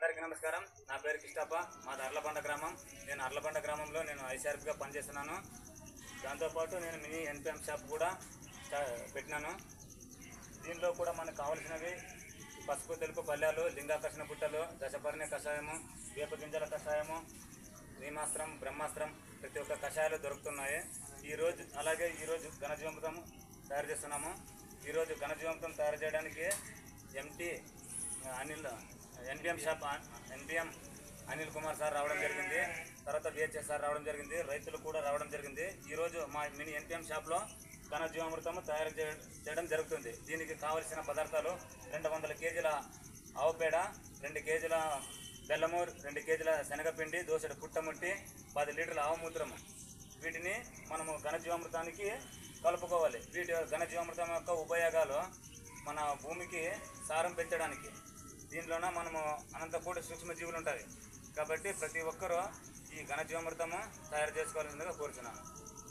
అందరికీ నమస్కారం. నా పేరు కిష్టప్ప. మాది అర్లబండ గ్రామం. నేను అర్లబండ గ్రామంలో ఐసీఆర్పీగా పనిచేస్తున్నాను. దాంతోపాటు నేను మినీ ఎన్పిఎం షాప్ కూడా పెట్టినాను. దీనిలో కూడా మనకు కావాల్సినవి పసుపు తెలుపు పల్లెలు, లింగాకర్షణ బుట్టలు, దశపర్ణి కషాయము, వేప గింజల కషాయము, నీమాస్త్రం, బ్రహ్మాస్త్రం, ప్రతి ఒక్క కషాయాలు దొరుకుతున్నాయి. ఈరోజు ఘనజీవామృతం తయారు చేస్తున్నాము. ఈరోజు ఘనజీవామృతం తయారు చేయడానికి NPM shop NPM Anil Kumar sir రావడం జరిగింది. తర్వాత బిహెచ్ఎస్ సార్ రావడం జరిగింది. రైతులు కూడా రావడం జరిగింది. ఈరోజు మా మినీ ఎన్పిఎం షాప్లో ఘనజీవామృతం తయారు చేయడం జరుగుతుంది. దీనికి కావలసిన పదార్థాలు 200 కేజీల ఆవుపేడ, 2 కేజీల బెల్లము, 2 కేజీల శనగపిండి, దోసెడు పుట్టముట్టి, 10 లీటర్ల ఆవు మూత్రము. వీటిని మనము ఘనజీవామృతానికి కలుపుకోవాలి. ఘనజీవామృతం యొక్క ఉపయోగాలు మన భూమికి సారం పెంచడానికి. దీనిలోన మనము అనంతకోటి సూక్ష్మజీవులు ఉంటాయి కాబట్టి ప్రతి ఒక్కరూ ఈ ఘనజీవామృతము తయారు చేసుకోవాల్సిందిగా కోరుచున్నాను.